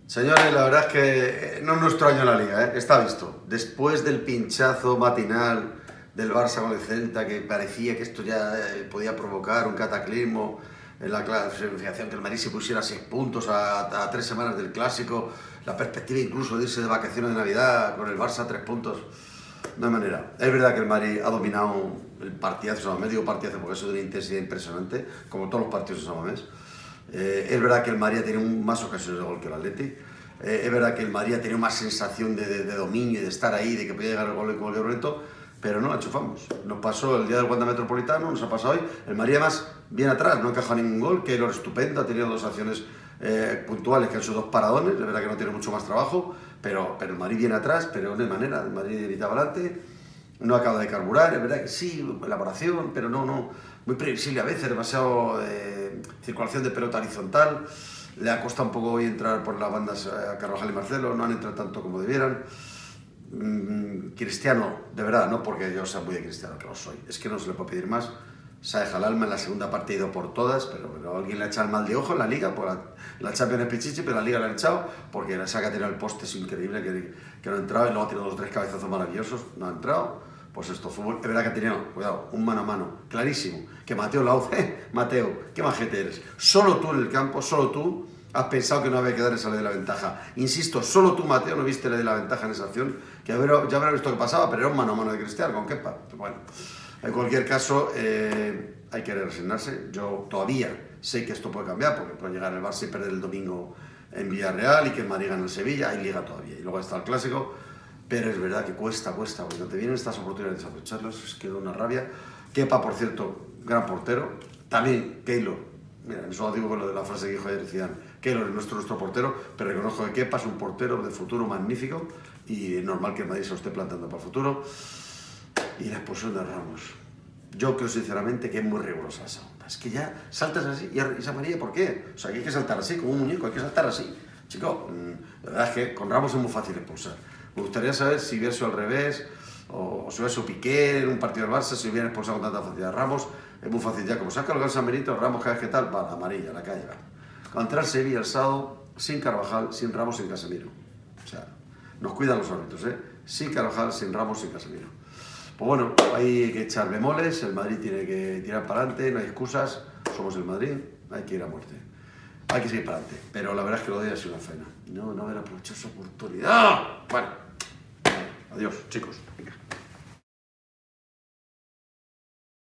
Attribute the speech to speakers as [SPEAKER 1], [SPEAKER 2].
[SPEAKER 1] Señores, la verdad es que no es nuestro año en la Liga, ¿eh? Está visto. Después del pinchazo matinal del Barça con el Celta, que parecía que esto ya podía provocar un cataclismo en la clasificación, que el Madrid se pusiera a 6 puntos a 3 semanas del Clásico, la perspectiva incluso de irse de vacaciones de Navidad con el Barça a 3 puntos, no hay manera. Es verdad que el Madrid ha dominado el partidazo de San Mamés, digo partidazo porque eso de una intensidad impresionante, como todos los partidos de San Mamés. Es verdad que el Madrid ha tenido más ocasiones de gol que el Atleti. Es verdad que el Madrid ha tenido más sensación de dominio y de estar ahí, de que podía llegar el gol en cualquier momento, pero no la enchufamos. Nos pasó el día del Wanda Metropolitano, nos ha pasado hoy. El Madrid además bien atrás, no ha encajado ningún gol. Keylor estupendo, ha tenido 2 acciones puntuales que han sido 2 paradones. Es verdad que no tiene mucho más trabajo, pero el Madrid viene atrás, pero no hay manera. El Madrid evita adelante, no acaba de carburar. Es verdad que sí, elaboración, pero no muy previsible a veces, demasiado circulación de pelota horizontal. Le ha costado un poco hoy entrar por las bandas a Carvajal y Marcelo, no han entrado tanto como debieran. Cristiano, de verdad, no porque yo sea muy de Cristiano, que lo soy, es que no se le puede pedir más. Se ha dejado el alma, en la segunda parte ha ido por todas, pero alguien le ha echado el mal de ojo en la Liga, pues la Champions es pichichi, pero la Liga la han echado, porque la saca a tirar el poste, es increíble que no ha entrado, y luego ha tirado 2 o 3 cabezazos maravillosos, no ha entrado. Pues esto, fútbol, es verdad que ha tenido, cuidado, un mano a mano, clarísimo, que Mateo Lauz, Mateo, qué majete eres, solo tú en el campo, solo tú has pensado que no había que dar esa ley de la ventaja. Insisto, solo tú, Mateo, no viste la ley de la ventaja en esa acción, que ya habrá visto qué pasaba, pero era un mano a mano de Cristiano, con Kepa. Bueno, en cualquier caso, hay que resignarse. Yo todavía sé que esto puede cambiar, porque puede llegar el Barça y perder el domingo en Villarreal y que el Madrid gane en Sevilla, hay Liga todavía, y luego está el Clásico. Pero es verdad que cuesta, porque cuando te vienen estas oportunidades de aprovecharlas, es que da una rabia. Kepa, por cierto, gran portero. También Keylor, mira, eso lo digo con lo de la frase que dijo ayer Zidane. Keylor es nuestro portero, pero reconozco que Kepa es un portero de futuro magnífico y es normal que el Madrid se lo esté plantando para el futuro. Y la expulsión de Ramos. Yo creo sinceramente que es muy rigurosa esa onda. Es que ya saltas así y esa amarilla, ¿por qué? O sea, que hay que saltar así, como un muñeco, hay que saltar así. Chico, la verdad es que con Ramos es muy fácil expulsar. Me gustaría saber si hubiera sido al revés, o si hubiera sido Piqué en un partido del Barça, si hubiera expulsado con tanta facilidad. Ramos es muy fácil ya, como saca el gol San Benito, Ramos cada vez que tal, va, amarilla, la calle va. Contra el Sevilla el sábado, sin Carvajal, sin Ramos, sin Casemiro. O sea, nos cuidan los árbitros, ¿eh? Sin Carvajal, sin Ramos, sin Casemiro. Pues bueno, hay que echar bemoles, el Madrid tiene que tirar para adelante, no hay excusas, somos el Madrid, hay que ir a muerte. Hay que seguir para adelante, pero la verdad es que lo de hoy ha sido una faena. No haber aprovechado esa oportunidad. Bueno, adiós, chicos. Venga.